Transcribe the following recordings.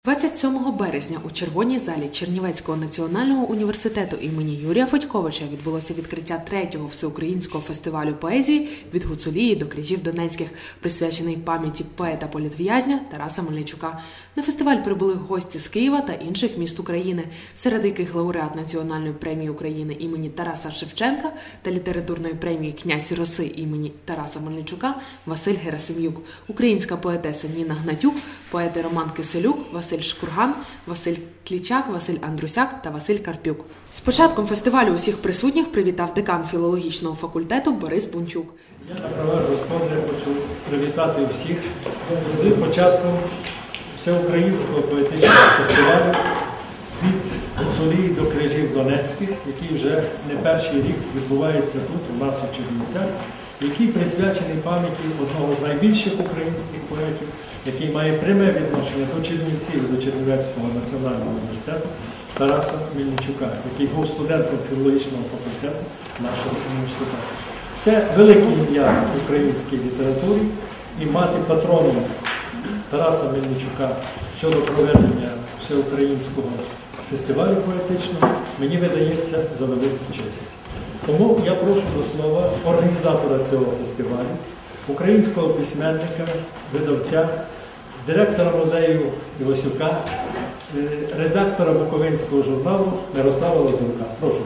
27 березня у Червоній залі Чернівецького національного університету імені Юрія Федьковича відбулося відкриття 3-го всеукраїнського фестивалю поезії «Від Гуцулії до крижів Донецьких», присвячений пам'яті поета-політв'язня Тараса Мельничука. На фестиваль прибули гості з Києва та інших міст України, серед яких лауреат Національної премії України імені Тараса Шевченка та літературної премії «Князь Роси» імені Тараса Мельничука Василь Герасим'юк, українська поетеса Ніна Гнатюк, поети Роман Киселюк, Василь Шкурган, Василь Клічак, Василь Андрусяк та Василь Карпюк. З початком фестивалю усіх присутніх привітав декан філологічного факультету Борис Бунчук. Я на правах Господня хочу привітати всіх з початком всеукраїнського поетичного фестивалю «Від Гуцулії до крижів Донецьких», який вже не перший рік відбувається тут, у нас у Чернівцях, який присвячений пам'яті одного з найбільших українських поетів, який має пряме відношення до Чернівців і до Чернівецького національного університету Тараса Мельничука, який був студентом філологічного факультету нашого університету. Це велике ім'я в українській літературі, і мати патроном Тараса Мельничука щодо проведення всеукраїнського фестивалю поетичного мені видається за велику честь. Тому я прошу до слова організатора цього фестивалю, українського письменника, видавця, директора музею Івасюка, редактора Буковинського журналу Мирослава Лазурка. Прошу.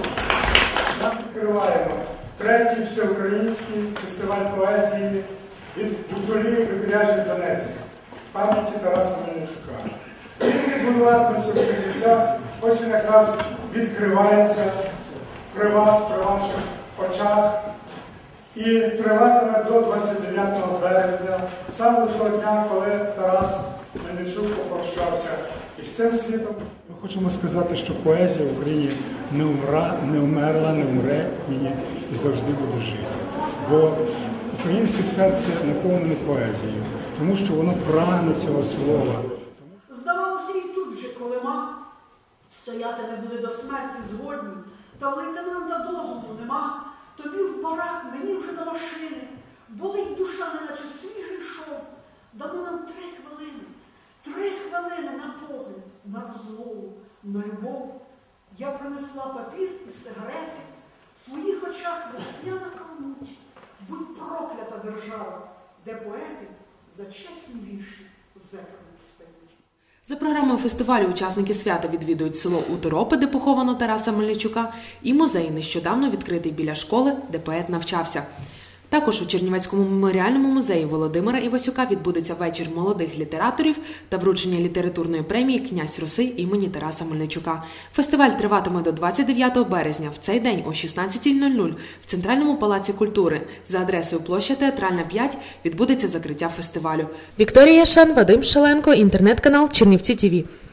Ми відкриваємо 3-й всеукраїнський фестиваль поезії «Від Гуцулії до крижів Донецьких» пам'яті Тараса Мельничука. Він відбуватиметься в Чернівцях, ось він якраз відкривається при вас, при ваших очах, і триватиме до 29 березня, саме до того дня, коли Тарас Мельничук попрощався із цим світом. Ми хочемо сказати, що поезія в Україні не вмерла, не вмре і завжди буде жити. Бо українське серце наповнене поезією, тому що воно прагне цього слова. Здавалося, і тут вже колема, стояти не буде до смерті згодні, та в лейтенанта дозволу нема, тобі в барак, мені вже до машини, болить душа, неначе свіжий шов. Дамо нам 3 хвилини, 3 хвилини на погляд, на розмову, на любов. Я принесла папір і сигарети, в твоїх очах весняна калмуть. Будь проклята держава, де поети за чесні вірші зеками стають. За програмою фестивалю учасники свята відвідують село Уторопи, де поховано Тараса Мельничука, і музей, нещодавно відкритий біля школи, де поет навчався. Також у Чернівецькому меморіальному музеї Володимира Івасюка відбудеться вечір молодих літераторів та вручення літературної премії «Князь Роси» імені Тараса Мельничука. Фестиваль триватиме до 29 березня. В цей день о 16:00 в Центральному палаці культури за адресою площа Театральна, 5 відбудеться закриття фестивалю. Вікторія Шан, Вадим Шаленко, інтернет-канал Чернівці ТВ.